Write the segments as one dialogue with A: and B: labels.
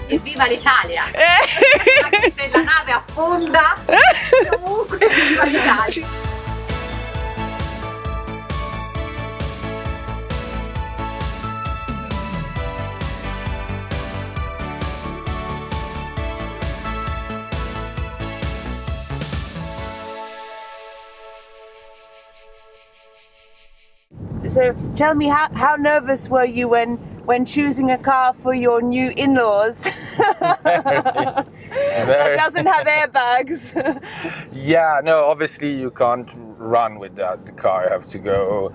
A: Evviva l'Italia! Anche se la nave affonda, comunque viva l'Italia!
B: So tell me, how nervous were you when choosing a car for your new in-laws that doesn't have airbags?
C: Yeah, no, obviously you can't run with the car. You have to go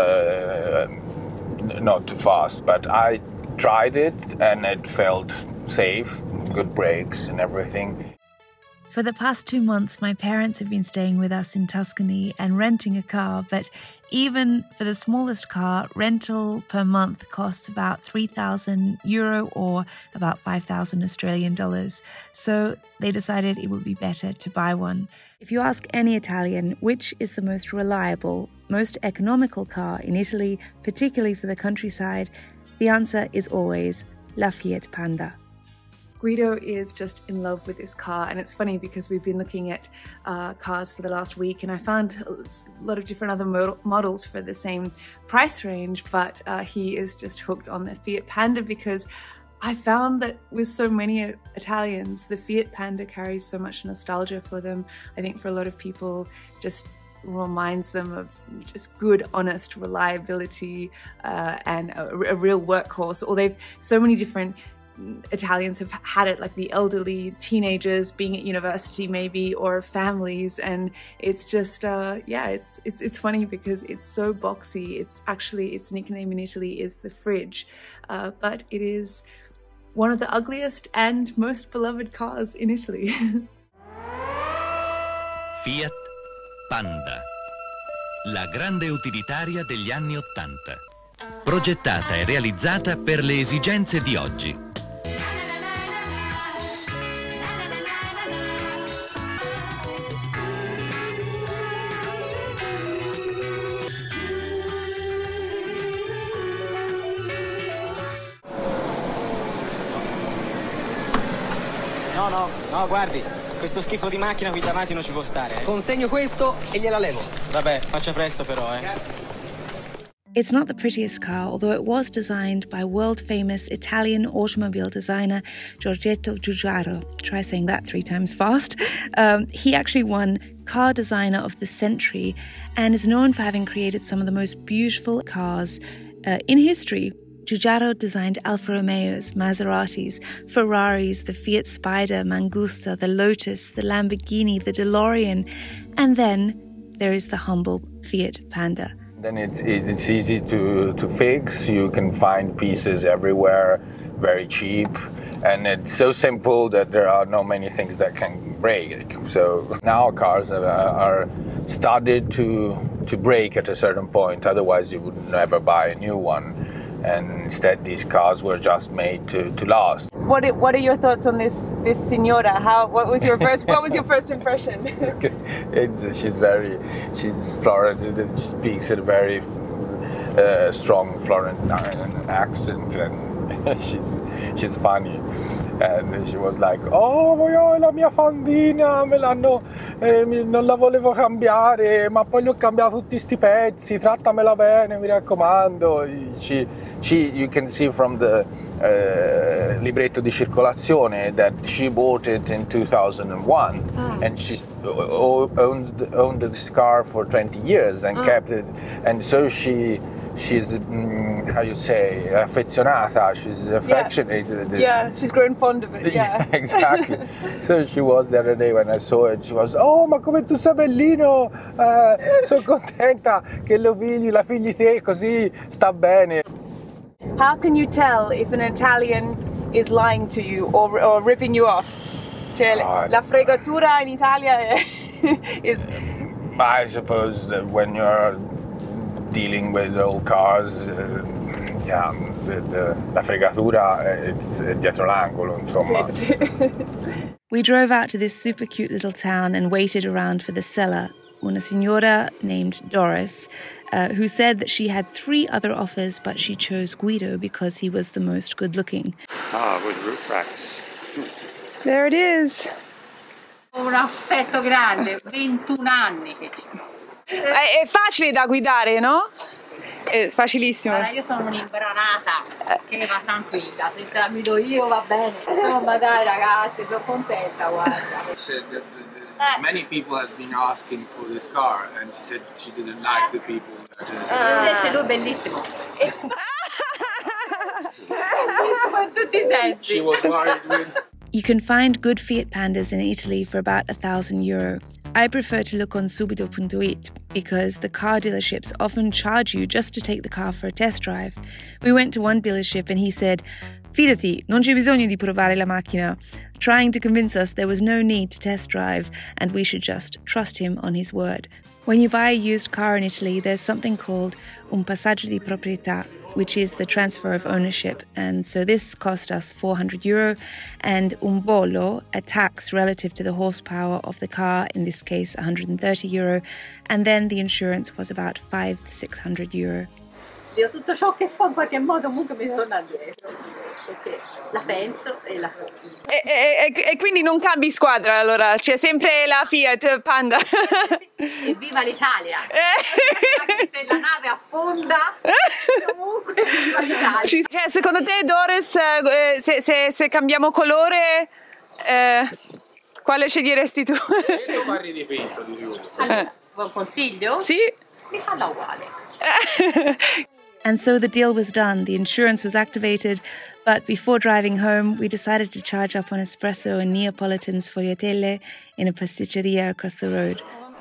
C: not too fast. But I tried it and it felt safe, good brakes and everything.
D: For the past 2 months, my parents have been staying with us in Tuscany and renting a car, but even for the smallest car, rental per month costs about €3,000 or about 5,000 Australian dollars. So they decided it would be better to buy one. If you ask any Italian which is the most reliable, most economical car in Italy, particularly for the countryside, the answer is always La Fiat Panda. Guido is just in love with this car, and it's funny because we've been looking at cars for the last week, and I found a lot of different other models for the same price range, but he is just hooked on the Fiat Panda because I found that with so many Italians, the Fiat Panda carries so much nostalgia for them. I think for a lot of people, just reminds them of just good, honest reliability and a real workhorse. Or they've so many different Italians have had it, like the elderly, teenagers being at university maybe, or families, and it's just yeah, it's funny because it's so boxy. It's actually, its nickname in Italy is the fridge, but it is one of the ugliest and most beloved cars in Italy.
E: Fiat Panda, la grande utilitaria degli anni '80, progettata e realizzata per le esigenze di oggi.
F: No, guardi, questo schifo di macchina qui davanti non ci può stare.
G: Consegno questo e gliela levo.
F: Vabbè, faccia presto però,
D: It's not the prettiest car, although it was designed by world-famous Italian automobile designer Giorgetto Giugiaro. Try saying that 3 times fast. He actually won Car Designer of the Century and is known for having created some of the most beautiful cars in history. Giugiaro designed Alfa Romeos, Maseratis, Ferraris, the Fiat Spider, Mangusta, the Lotus, the Lamborghini, the DeLorean, and then there is the humble Fiat Panda.
C: Then it's easy to fix. You can find pieces everywhere, very cheap, and it's so simple that there are not many things that can break. So now cars are started to break at a certain point. Otherwise, you would never buy a new one. And instead, these cars were just made to last.
B: What are your thoughts on this signora? What was your first impression?
C: It's good. She's Florentine. She speaks a very strong Florentine accent, and she's funny. And she was like, oh, la mia fandina, non la volevo cambiare, ma poi gli ho cambiato tutti sti pezzi, trattamela bene, mi raccomando. You can see from the libretto di circolazione that she bought it in 2001, and she owned this car for 20 years and kept it, and so she's how you say, affezionata, she's affectionate to this.
B: Yeah, she's grown fond of it, yeah.
C: Exactly. So she was the other day when I saw it, she was, oh, ma come tu sei bellino, sono contenta che la figli te, così sta bene.
B: How can you tell if an Italian is lying to you or ripping you off? Cioè, la fregatura in Italia is...
C: I suppose that when you're dealing with old cars, yeah, la fregatura è dietro l'angolo, insomma.
D: We drove out to this super cute little town and waited around for the seller, una signora named Doris. who said that she had 3 other offers, but she chose Guido because he was the most good-looking.
H: With roof racks.
B: There it is.
A: Un affetto grande, 21 anni che c'è.
B: È facile da guidare, no? È facilissimo.
A: Guarda, io sono un'imbranata che va tranquilla, se te la guido io va bene. Insomma dai ragazzi, sono contenta, guarda.
I: Many people have been asking for this car and she said she didn't like the people.
A: Invece lui è bellissimo. Bellissimo in tutti i sensi.
I: She was worried with...
D: You can find good Fiat Pandas in Italy for about €1,000. I prefer to look on subito.it because the car dealerships often charge you just to take the car for a test drive. We went to one dealership and he said, "Fidati, non c'è bisogno di provare la macchina," trying to convince us there was no need to test drive and we should just trust him on his word. When you buy a used car in Italy, there's something called un passaggio di proprietà, which is the transfer of ownership. And so this cost us €400, and un bollo, a tax relative to the horsepower of the car, in this case €130, and then the insurance was about €500-600.
A: Io tutto ciò che fa in qualche modo comunque mi torna indietro, perché la penso e la faccio.
B: E quindi non cambi squadra allora, c'è sempre la Fiat Panda.
A: Evviva l'Italia! Anche se la nave affonda, comunque viva l'Italia!
B: Cioè, secondo te, Doris, se cambiamo colore, quale sceglieresti tu?
I: Io parli di pinto di più.
A: Allora, vuoi un consiglio?
B: Sì?
A: Mi falla uguale.
D: And so the deal was done. The insurance was activated, but before driving home, we decided to charge up on espresso and Neapolitan sfogliatelle in a pasticceria across the road.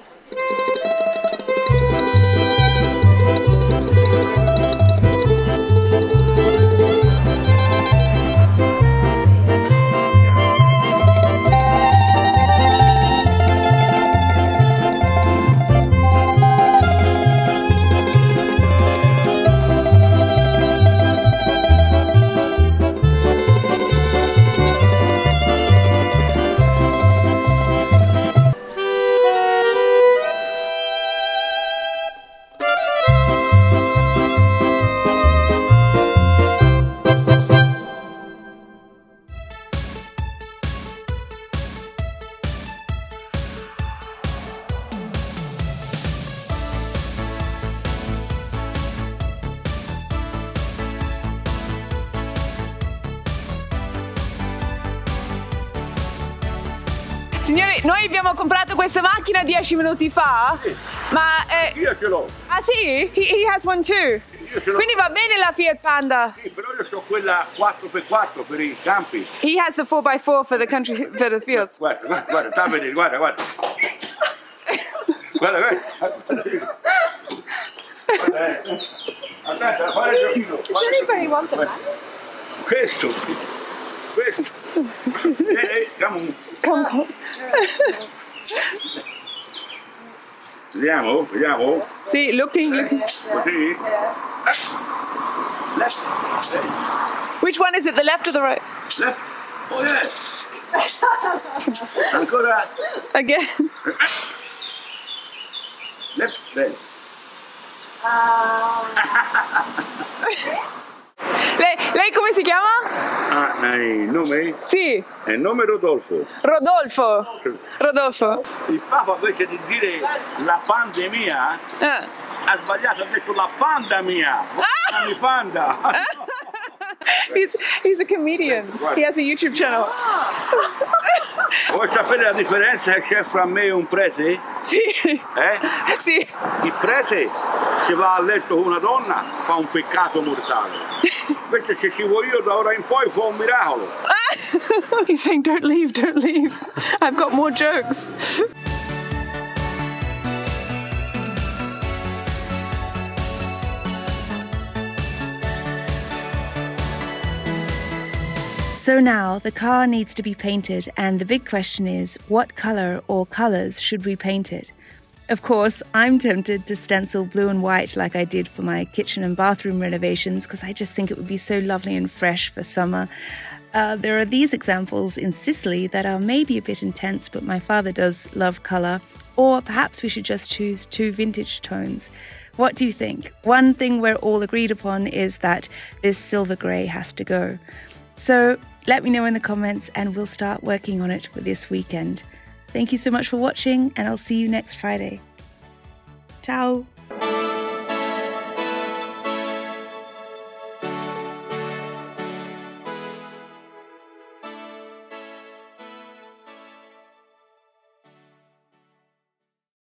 B: Signori, noi abbiamo comprato questa macchina 10 minuti fa, sì. Ma...
J: io ce l'ho.
B: Ah sì? He has one too. Quindi va bene la Fiat Panda?
J: Sì, però io ho quella 4x4 per i campi.
B: He has the 4x4 for the country, for the fields.
J: Guarda, sta a vedere, guarda. Guarda. Aspetta, fare il giochino.
A: Does anybody want the money?
J: Questo. Come. Vediamo?
B: Sì, looking.
J: Così? Left.
B: Which one is it, the left or the right?
J: Left. Oh yeah. Ancora.
B: Again.
J: Left, right.
B: Lei come si chiama?
J: Ah, il nome?
B: Sì.
J: È il nome Rodolfo.
B: Rodolfo.
J: Il Papa invece di dire la pandemia ha sbagliato, ha detto la panda mia. Mi panda.
B: He's a comedian. He has a YouTube channel.
J: Vuoi sapere la differenza che c'è fra me e un prete?
B: Sì. Sì.
J: Il prete, se va a letto con una donna, fa un peccato mortale. Invece se ci vuoi io da ora in poi fa un miracolo.
B: He's saying don't leave. I've got more jokes.
D: So now the car needs to be painted, and the big question is, what colour or colours should we paint it? Of course, I'm tempted to stencil blue and white like I did for my kitchen and bathroom renovations because I just think it would be so lovely and fresh for summer. There are these examples in Sicily that are maybe a bit intense, but my father does love colour. Or perhaps we should just choose 2 vintage tones. What do you think? One thing we're all agreed upon is that this silver grey has to go. So let me know in the comments and we'll start working on it for this weekend. Thank you so much for watching and I'll see you next Friday. Ciao!